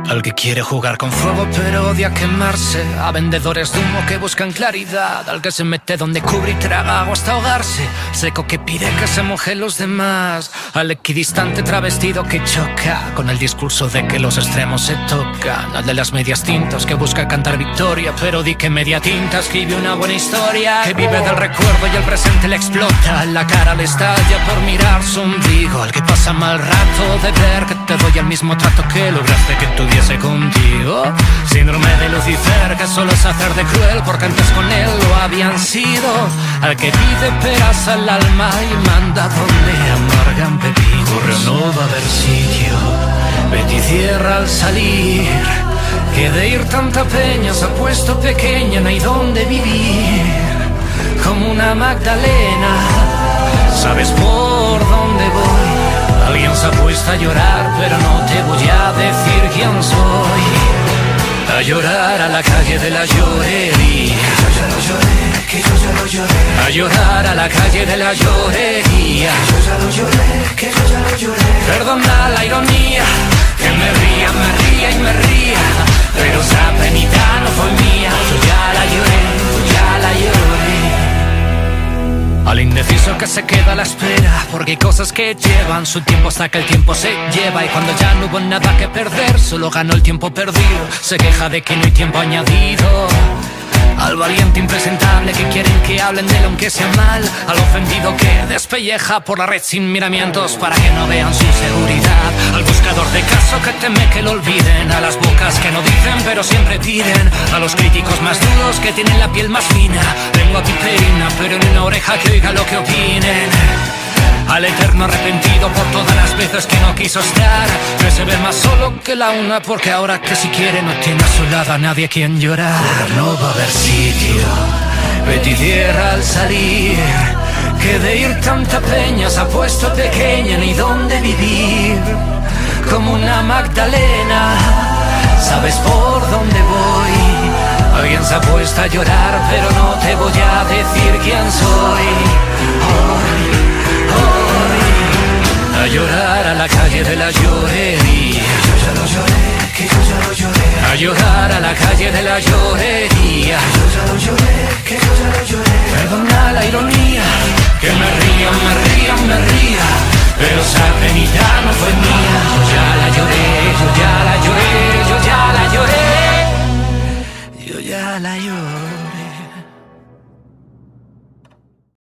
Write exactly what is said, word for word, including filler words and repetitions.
Al que quiere jugar con fuego pero odia quemarse, a vendedores de humo que buscan claridad, al que se mete donde cubre y traga agua hasta ahogarse, seco que pide que se mojen los demás, al equidistante travestido que choca con el discurso de que los extremos se tocan, al de las medias tintas que busca cantar victoria pero di que media tinta escribe una buena historia, que vive del recuerdo y el presente le explota, la cara le estalla por mirar su ombligo, al que pasa mal rato de ver que te doy el mismo trato que lograste que tuviese contigo, síndrome de Lucifer que solo es hacer de cruel porque antes con él lo habían sido, al que pide peras al alma y manda donde amargan pepinos. Corre o no va a haber sitio, vete y cierra al salir, que de ir tanta peña se ha puesto pequeña, no hay donde vivir, como una Magdalena, sabes por dónde voy. Alguien se ha puesto a llorar, pero no te voy a decir quién soy. A llorar a la calle de la llorería, que yo ya lo lloré, que yo ya lo lloré. A llorar a la calle de la llorería, que yo ya lo lloré, que yo ya lo lloré. Perdona la ironía, que me ría, me ría y me ría, pero esa penita no fue mía. Yo ya la lloré, yo ya la lloré. Al indeciso que se queda a la espera, porque hay cosas que llevan su tiempo hasta que el tiempo se lleva, y cuando ya no hubo nada que perder, solo ganó el tiempo perdido, se queja de que no hay tiempo añadido. Al valiente impresentable que quieren que hablen de él aunque sea mal, al ofendido que despelleja por la red sin miramientos para que no vean su seguridad, al buscador de caso que teme que lo olviden, a las bocas que no dicen pero siempre piden, a los críticos más duros que tienen la piel más fina, lengua piperina pero en una oreja que oiga lo que opinen, al eterno arrepentido por todas las veces que no quiso estar, que se ve más solo que la una porque ahora que si quiere no tiene a su lado a nadie quien llorar. Ahora no va a haber sitio, vete y cierra al salir, que de ir tanta peña se ha puesto pequeña, ni dónde vivir, como una Magdalena, sabes por dónde voy. Alguien se ha puesto a llorar pero no te voy a decir quién soy. Hoy a llorar a la calle de la llorería, que yo ya lo lloré, que yo ya lo lloré. A llorar a la calle de la llorería, que yo ya lo lloré, que yo ya lo lloré. Perdona la ironía, que me ría, me ría, me ría, pero esa penita no fue mía.